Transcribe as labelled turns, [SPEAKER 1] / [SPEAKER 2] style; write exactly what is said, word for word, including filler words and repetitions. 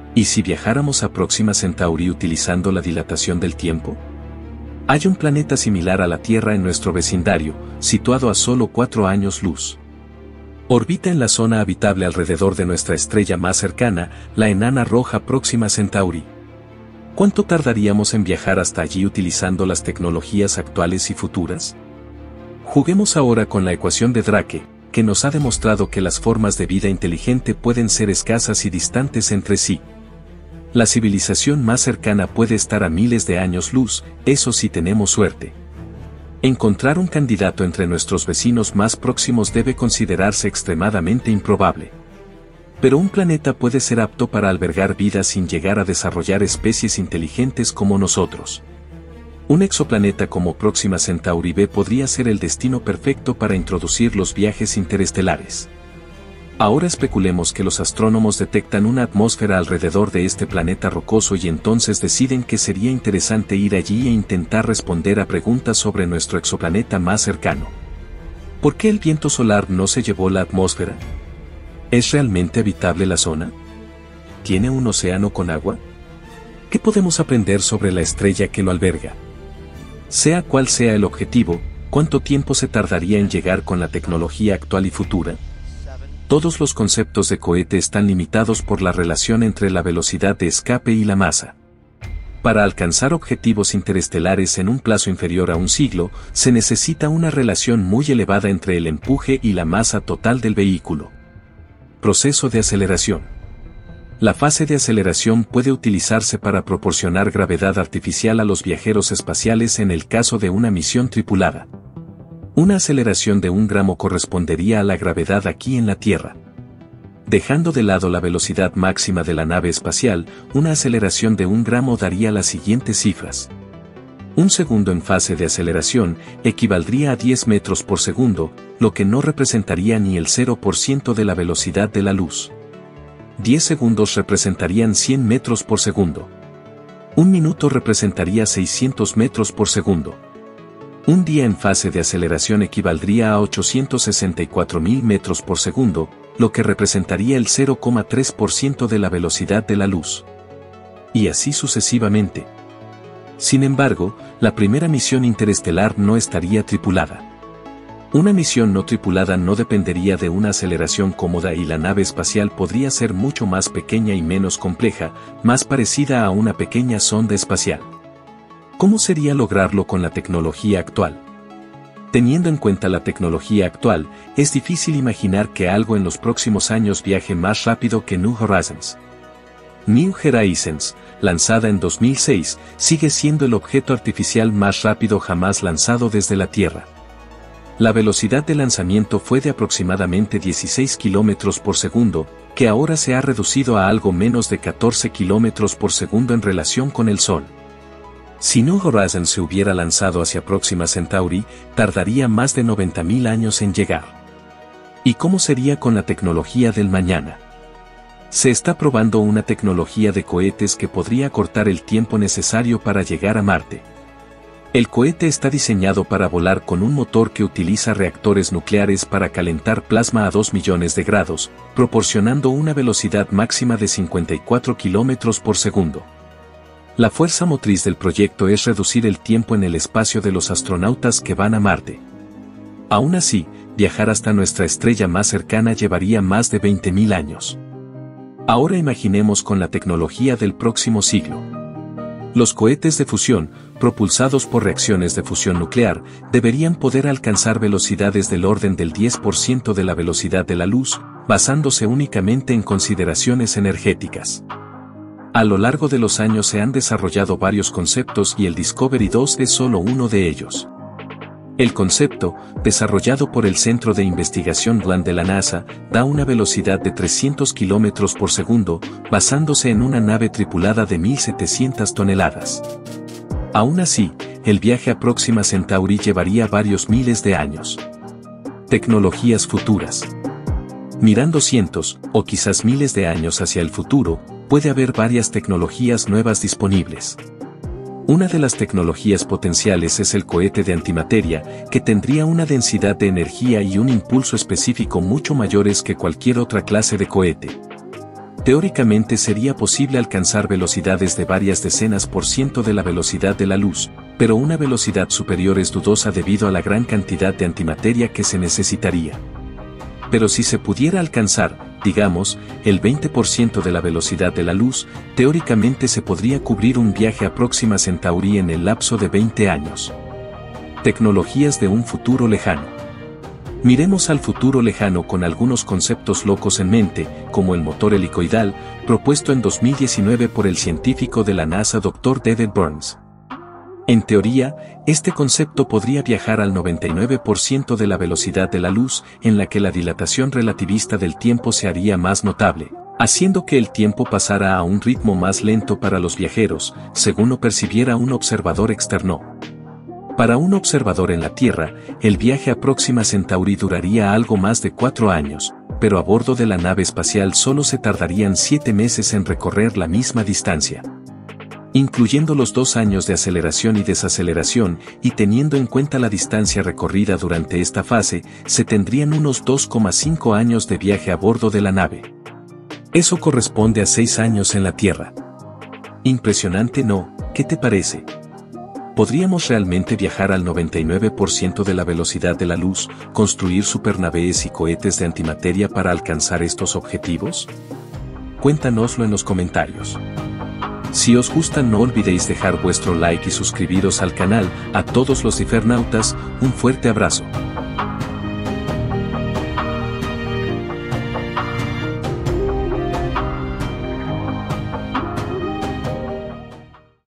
[SPEAKER 1] ¿Y si viajáramos a Próxima Centauri utilizando la dilatación del tiempo? Hay un planeta similar a la Tierra en nuestro vecindario, situado a solo cuatro años luz. Orbita en la zona habitable alrededor de nuestra estrella más cercana, la enana roja Próxima Centauri. ¿Cuánto tardaríamos en viajar hasta allí utilizando las tecnologías actuales y futuras? Juguemos ahora con la ecuación de Drake, que nos ha demostrado que las formas de vida inteligente pueden ser escasas y distantes entre sí. La civilización más cercana puede estar a miles de años luz, eso si tenemos suerte. Encontrar un candidato entre nuestros vecinos más próximos debe considerarse extremadamente improbable. Pero un planeta puede ser apto para albergar vida sin llegar a desarrollar especies inteligentes como nosotros. Un exoplaneta como Próxima Centauri B podría ser el destino perfecto para introducir los viajes interestelares. Ahora especulemos que los astrónomos detectan una atmósfera alrededor de este planeta rocoso y entonces deciden que sería interesante ir allí e intentar responder a preguntas sobre nuestro exoplaneta más cercano. ¿Por qué el viento solar no se llevó la atmósfera? ¿Es realmente habitable la zona? ¿Tiene un océano con agua? ¿Qué podemos aprender sobre la estrella que lo alberga? Sea cual sea el objetivo, ¿cuánto tiempo se tardaría en llegar con la tecnología actual y futura? Todos los conceptos de cohete están limitados por la relación entre la velocidad de escape y la masa. Para alcanzar objetivos interestelares en un plazo inferior a un siglo, se necesita una relación muy elevada entre el empuje y la masa total del vehículo. Proceso de aceleración. La fase de aceleración puede utilizarse para proporcionar gravedad artificial a los viajeros espaciales en el caso de una misión tripulada. Una aceleración de un gramo correspondería a la gravedad aquí en la Tierra. Dejando de lado la velocidad máxima de la nave espacial, una aceleración de un gramo daría las siguientes cifras. Un segundo en fase de aceleración equivaldría a diez metros por segundo, lo que no representaría ni el cero por ciento de la velocidad de la luz. diez segundos representarían cien metros por segundo. Un minuto representaría seiscientos metros por segundo. Un día en fase de aceleración equivaldría a ochocientos sesenta y cuatro mil metros por segundo, lo que representaría el cero coma tres por ciento de la velocidad de la luz. Y así sucesivamente. Sin embargo, la primera misión interestelar no estaría tripulada. Una misión no tripulada no dependería de una aceleración cómoda y la nave espacial podría ser mucho más pequeña y menos compleja, más parecida a una pequeña sonda espacial. ¿Cómo sería lograrlo con la tecnología actual? Teniendo en cuenta la tecnología actual, es difícil imaginar que algo en los próximos años viaje más rápido que New Horizons. New Horizons, lanzada en dos mil seis, sigue siendo el objeto artificial más rápido jamás lanzado desde la Tierra. La velocidad de lanzamiento fue de aproximadamente dieciséis kilómetros por segundo, que ahora se ha reducido a algo menos de catorce kilómetros por segundo en relación con el Sol. Si New Horizons se hubiera lanzado hacia Próxima Centauri, tardaría más de noventa mil años en llegar. ¿Y cómo sería con la tecnología del mañana? Se está probando una tecnología de cohetes que podría cortar el tiempo necesario para llegar a Marte. El cohete está diseñado para volar con un motor que utiliza reactores nucleares para calentar plasma a dos millones de grados, proporcionando una velocidad máxima de cincuenta y cuatro kilómetros por segundo. La fuerza motriz del proyecto es reducir el tiempo en el espacio de los astronautas que van a Marte. Aún así, viajar hasta nuestra estrella más cercana llevaría más de veinte mil años. Ahora imaginemos con la tecnología del próximo siglo. Los cohetes de fusión, propulsados por reacciones de fusión nuclear, deberían poder alcanzar velocidades del orden del diez por ciento de la velocidad de la luz, basándose únicamente en consideraciones energéticas. A lo largo de los años se han desarrollado varios conceptos y el Discovery dos es solo uno de ellos. El concepto, desarrollado por el Centro de Investigación Glenn de la NASA, da una velocidad de trescientos kilómetros por segundo, basándose en una nave tripulada de mil setecientas toneladas. Aún así, el viaje a Próxima Centauri llevaría varios miles de años. Tecnologías futuras. Mirando cientos, o quizás miles de años hacia el futuro, puede haber varias tecnologías nuevas disponibles. Una de las tecnologías potenciales es el cohete de antimateria, que tendría una densidad de energía y un impulso específico mucho mayores que cualquier otra clase de cohete. teóricamente sería posible alcanzar velocidades de varias decenas por ciento de la velocidad de la luz, pero una velocidad superior es dudosa debido a la gran cantidad de antimateria que se necesitaría. Pero si se pudiera alcanzar, digamos, el veinte por ciento de la velocidad de la luz, teóricamente se podría cubrir un viaje a Próxima Centauri en el lapso de veinte años. Tecnologías de un futuro lejano. Miremos al futuro lejano con algunos conceptos locos en mente, como el motor helicoidal, propuesto en dos mil diecinueve por el científico de la NASA doctor David Burns. En teoría, este concepto podría viajar al noventa y nueve por ciento de la velocidad de la luz, en la que la dilatación relativista del tiempo se haría más notable, haciendo que el tiempo pasara a un ritmo más lento para los viajeros, según lo percibiera un observador externo. Para un observador en la Tierra, el viaje a Próxima Centauri duraría algo más de cuatro años, pero a bordo de la nave espacial solo se tardarían siete meses en recorrer la misma distancia. Incluyendo los dos años de aceleración y desaceleración, y teniendo en cuenta la distancia recorrida durante esta fase, se tendrían unos dos coma cinco años de viaje a bordo de la nave. Eso corresponde a seis años en la Tierra. Impresionante, ¿no? ¿Qué te parece? ¿Podríamos realmente viajar al noventa y nueve por ciento de la velocidad de la luz, construir supernaves y cohetes de antimateria para alcanzar estos objetivos? Cuéntanoslo en los comentarios. Si os gusta, no olvidéis dejar vuestro like y suscribiros al canal. A todos los cifernautas, un fuerte abrazo.